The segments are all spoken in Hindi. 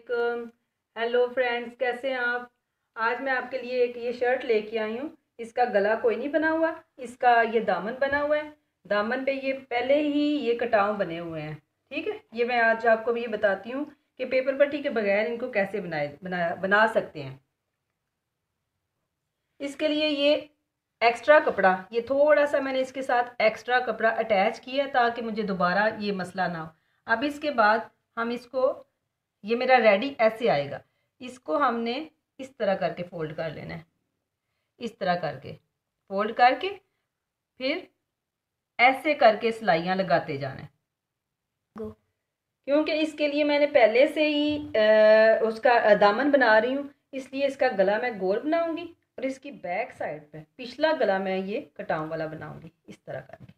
वालेकुम। हेलो फ्रेंड्स, कैसे हैं आप। आज मैं आपके लिए एक ये शर्ट लेके आई हूँ। इसका गला कोई नहीं बना हुआ, इसका ये दामन बना हुआ है। दामन पे ये पहले ही ये कटाव बने हुए हैं। ठीक है, ये मैं आज आपको ये बताती हूँ कि पेपर पट्टी के बगैर इनको कैसे बना सकते हैं। इसके लिए ये एक्स्ट्रा कपड़ा, ये थोड़ा सा मैंने इसके साथ एक्स्ट्रा कपड़ा अटैच किया ताकि मुझे दोबारा ये मसला ना हो। अब इसके बाद हम इसको, ये मेरा रेडी ऐसे आएगा, इसको हमने इस तरह करके फोल्ड कर लेना है। इस तरह करके फोल्ड करके फिर ऐसे करके सिलाइयाँ लगाते जाना है। क्योंकि इसके लिए मैंने पहले से ही उसका दामन बना रही हूँ, इसलिए इसका गला मैं गोल बनाऊंगी और इसकी बैक साइड पे पिछला गला मैं ये कटाव वाला बनाऊंगी। इस तरह करके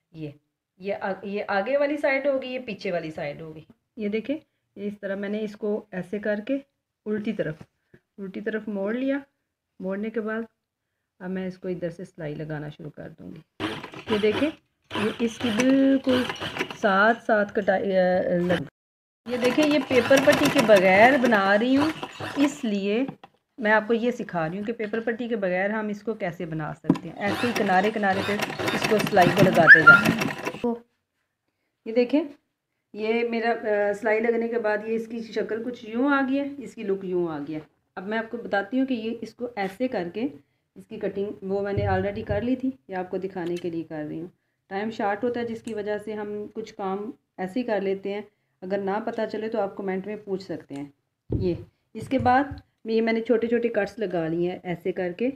ये आगे वाली साइड होगी, ये पीछे वाली साइड होगी। ये देखें, इस तरह मैंने इसको ऐसे करके उल्टी तरफ मोड़ लिया। मोड़ने के बाद अब मैं इसको इधर से सिलाई लगाना शुरू कर दूंगी। ये देखें, ये इसकी बिल्कुल साथ कटाई लग। ये देखें, ये पेपर पट्टी के बगैर बना रही हूँ, इसलिए मैं आपको ये सिखा रही हूँ कि पेपर पट्टी के बगैर हम इसको कैसे बना सकते हैं। ऐसे ही किनारे किनारे पे इसको सिलाई को लगाते जाते हैं। ये देखें, ये मेरा सिलाई लगने के बाद ये इसकी शक्ल कुछ यूँ आ गई है, इसकी लुक यूँ आ गया। अब मैं आपको बताती हूँ कि ये इसको ऐसे करके इसकी कटिंग वो मैंने ऑलरेडी कर ली थी, ये आपको दिखाने के लिए कर रही हूँ। टाइम शार्ट होता है जिसकी वजह से हम कुछ काम ऐसे ही कर लेते हैं। अगर ना पता चले तो आप कमेंट में पूछ सकते हैं। ये इसके बाद ये मैंने छोटे छोटे कट्स लगा लिए हैं, ऐसे करके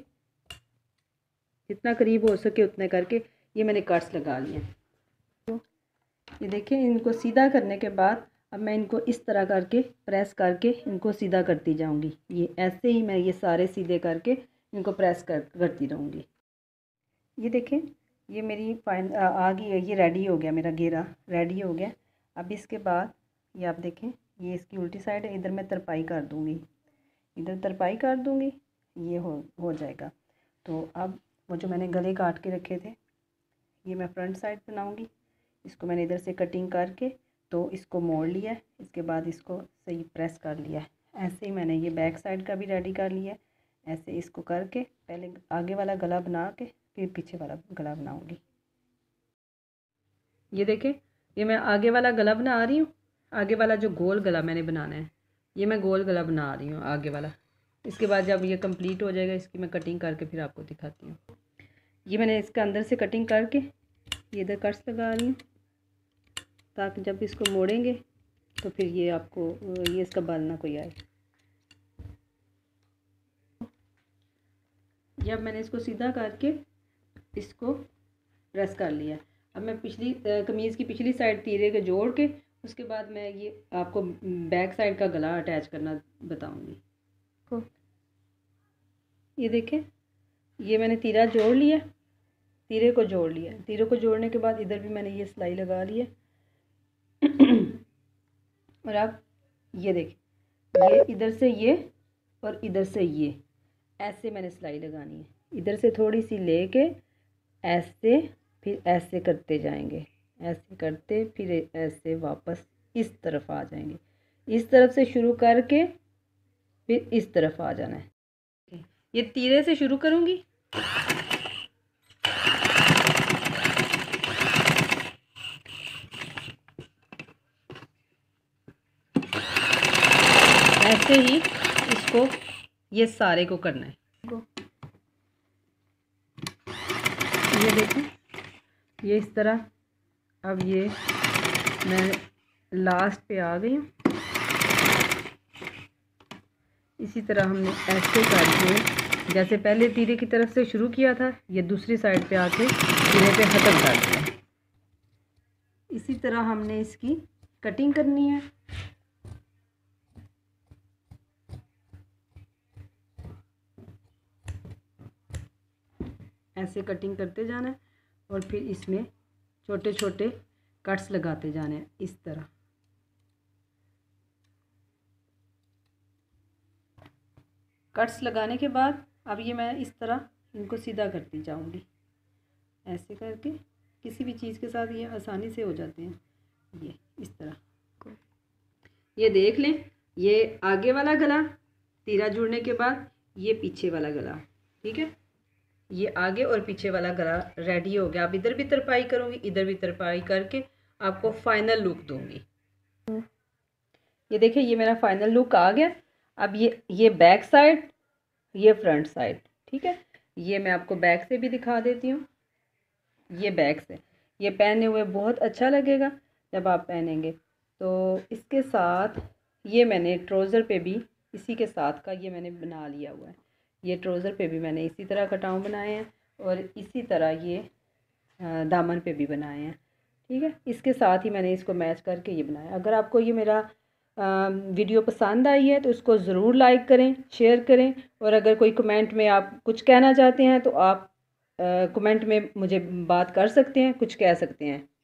जितना करीब हो सके उतने करके ये मैंने कट्स लगा लिए हैं। ये देखें, इनको सीधा करने के बाद अब मैं इनको इस तरह करके प्रेस करके इनको सीधा करती जाऊंगी। ये ऐसे ही मैं ये सारे सीधे करके इनको प्रेस करती रहूँगी। ये देखें, ये मेरी फाइन आ गई है, ये रेडी हो गया, मेरा घेरा रेडी हो गया। अब इसके बाद ये आप देखें, ये इसकी उल्टी साइड है, इधर मैं तरपाई कर दूँगी, इधर तरपाई कर दूँगी, ये हो जाएगा। तो अब वो जो मैंने गले काट के रखे थे ये मैं फ्रंट साइड बनाऊँगी। इसको मैंने इधर से कटिंग करके तो इसको मोड़ लिया है, इसके बाद इसको सही प्रेस कर लिया है। ऐसे ही मैंने ये बैक साइड का भी रेडी कर लिया है। ऐसे इसको करके पहले आगे वाला गला बना के फिर पीछे वाला गला बनाऊंगी। ये देखें, ये मैं आगे वाला गला बना रही हूँ। आगे वाला जो गोल गला मैंने बनाना है, ये मैं गोल गला बना रही हूँ आगे वाला। इसके बाद जब ये कंप्लीट हो जाएगा इसकी मैं कटिंग करके फिर आपको दिखाती हूँ। ये मैंने इसके अंदर से कटिंग करके ये इधर कट्स लगा रही हूँ ताकि जब इसको मोड़ेंगे तो फिर ये आपको ये इसका बाल ना कोई आए। जब मैंने इसको सीधा करके इसको प्रेस कर लिया, अब मैं पिछली कमीज़ की पिछली साइड तीरे के जोड़ के उसके बाद मैं ये आपको बैक साइड का गला अटैच करना बताऊंगी। ये देखें, ये मैंने तीरा जोड़ लिया, तीरे को जोड़ लिया। तीरे को जोड़ने के बाद इधर भी मैंने ये सिलाई लगा ली है। और अब ये देखें, ये इधर से ये और इधर से ये ऐसे मैंने सिलाई लगानी है। इधर से थोड़ी सी लेके ऐसे फिर ऐसे करते जाएंगे, ऐसे करते फिर ऐसे वापस इस तरफ आ जाएंगे। इस तरफ से शुरू करके फिर इस तरफ आ जाना है। ये तीरे से शुरू करूँगी, ऐसे ही इसको ये सारे को करना है। ये देखो, ये इस तरह। अब ये मैं लास्ट पे आ गई हूँ। इसी तरह हमने ऐसे करके जैसे पहले तीरे की तरफ से शुरू किया था, ये दूसरी साइड पे आके तीरे पे ख़त्म कर दिया। इसी तरह हमने इसकी कटिंग करनी है। ऐसे कटिंग करते जाना है और फिर इसमें छोटे छोटे कट्स लगाते जाने हैं इस तरह। कट्स लगाने के बाद अब ये मैं इस तरह इनको सीधा करती जाऊंगी, ऐसे करके। किसी भी चीज़ के साथ ये आसानी से हो जाते हैं। ये इस तरह ये देख लें, ये आगे वाला गला तीरा जुड़ने के बाद, ये पीछे वाला गला, ठीक है। ये आगे और पीछे वाला गला रेडी हो गया। अब इधर भी तरपाई करूँगी, इधर भी तरपाई करके आपको फाइनल लुक दूँगी। ये देखिए ये मेरा फाइनल लुक आ गया। अब ये बैक साइड, ये फ्रंट साइड, ठीक है। ये मैं आपको बैक से भी दिखा देती हूँ। ये बैक से, ये पहने हुए बहुत अच्छा लगेगा जब आप पहनेंगे। तो इसके साथ ये मैंने ट्राउज़र पे भी इसी के साथ का ये मैंने बना लिया हुआ है। ये ट्राउज़र पे भी मैंने इसी तरह कटाव बनाए हैं और इसी तरह ये दामन पे भी बनाए हैं, ठीक है। इसके साथ ही मैंने इसको मैच करके ये बनाया। अगर आपको ये मेरा वीडियो पसंद आई है तो इसको ज़रूर लाइक करें, शेयर करें, और अगर कोई कमेंट में आप कुछ कहना चाहते हैं तो आप कमेंट में मुझे बात कर सकते हैं, कुछ कह सकते हैं।